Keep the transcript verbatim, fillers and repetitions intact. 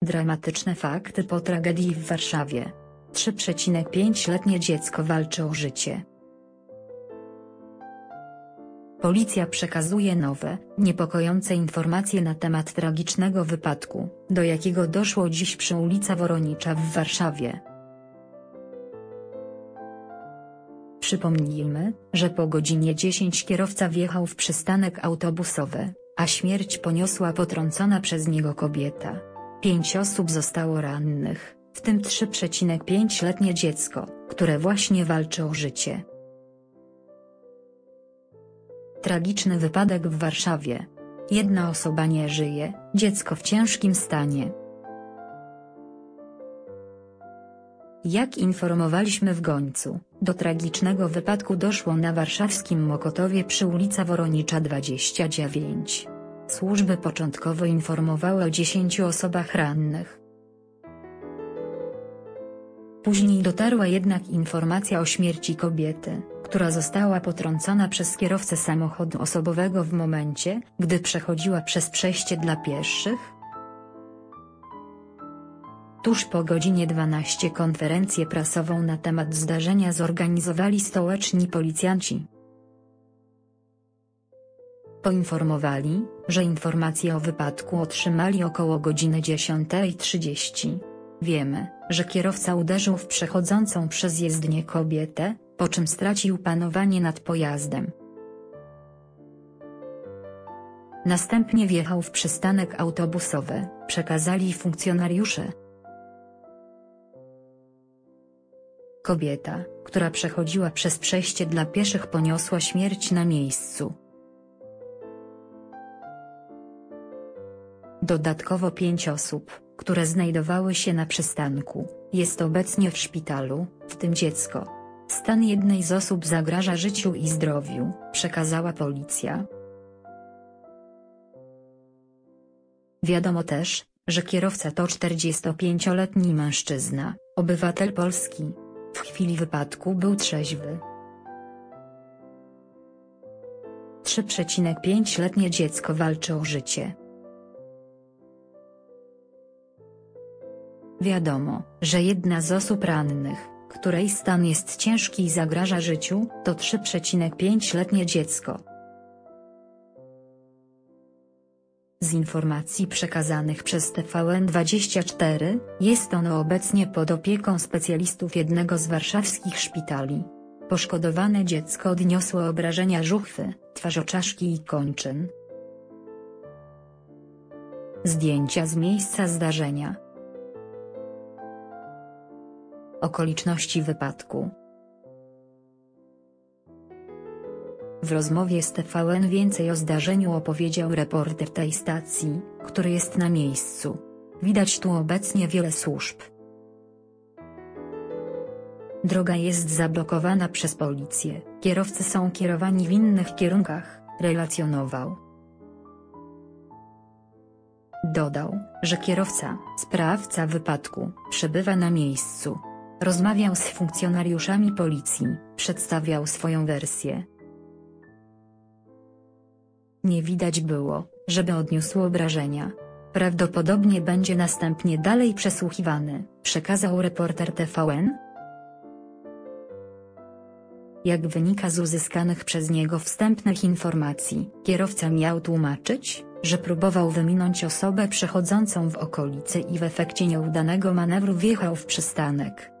Dramatyczne fakty po tragedii w Warszawie. trzy przecinek pięć-letnie dziecko walczy o życie. Policja przekazuje nowe, niepokojące informacje na temat tragicznego wypadku, do jakiego doszło dziś przy ulicy Woronicza w Warszawie. Przypomnijmy, że po godzinie dziesiątej kierowca wjechał w przystanek autobusowy, a śmierć poniosła potrącona przez niego kobieta. Pięć osób zostało rannych, w tym trzy przecinek pięć-letnie dziecko, które właśnie walczy o życie. Tragiczny wypadek w Warszawie. Jedna osoba nie żyje, dziecko w ciężkim stanie. Jak informowaliśmy w Gońcu, do tragicznego wypadku doszło na warszawskim Mokotowie przy ulicy Woronicza dwadzieścia dziewięć. Służby początkowo informowały o dziesięciu osobach rannych. Później dotarła jednak informacja o śmierci kobiety, która została potrącona przez kierowcę samochodu osobowego w momencie, gdy przechodziła przez przejście dla pieszych. Tuż po godzinie dwunastej konferencję prasową na temat zdarzenia zorganizowali stołeczni policjanci. Poinformowali, że informacje o wypadku otrzymali około godziny dziesiątej trzydzieści. Wiemy, że kierowca uderzył w przechodzącą przez jezdnię kobietę, po czym stracił panowanie nad pojazdem. Następnie wjechał w przystanek autobusowy, przekazali funkcjonariusze. Kobieta, która przechodziła przez przejście dla pieszych, poniosła śmierć na miejscu. Dodatkowo pięć osób, które znajdowały się na przystanku, jest obecnie w szpitalu, w tym dziecko. Stan jednej z osób zagraża życiu i zdrowiu, przekazała policja. Wiadomo też, że kierowca to czterdziestopięcioletni mężczyzna, obywatel Polski. W chwili wypadku był trzeźwy. trzy przecinek pięć-letnie dziecko walczy o życie. Wiadomo, że jedna z osób rannych, której stan jest ciężki i zagraża życiu, to trzy przecinek pięć-letnie dziecko. Z informacji przekazanych przez T V N dwadzieścia cztery, jest ono obecnie pod opieką specjalistów jednego z warszawskich szpitali. Poszkodowane dziecko odniosło obrażenia żuchwy, twarzoczaszki i kończyn. Zdjęcia z miejsca zdarzenia. Okoliczności wypadku. W rozmowie z T V N więcej o zdarzeniu opowiedział reporter tej stacji, który jest na miejscu. Widać tu obecnie wiele służb. Droga jest zablokowana przez policję, kierowcy są kierowani w innych kierunkach, relacjonował. Dodał, że kierowca, sprawca wypadku, przebywa na miejscu. Rozmawiał z funkcjonariuszami policji, przedstawiał swoją wersję. Nie widać było, żeby odniósł obrażenia. Prawdopodobnie będzie następnie dalej przesłuchiwany, przekazał reporter T V N. Jak wynika z uzyskanych przez niego wstępnych informacji, kierowca miał tłumaczyć, że próbował wyminąć osobę przechodzącą w okolicy i w efekcie nieudanego manewru wjechał w przystanek.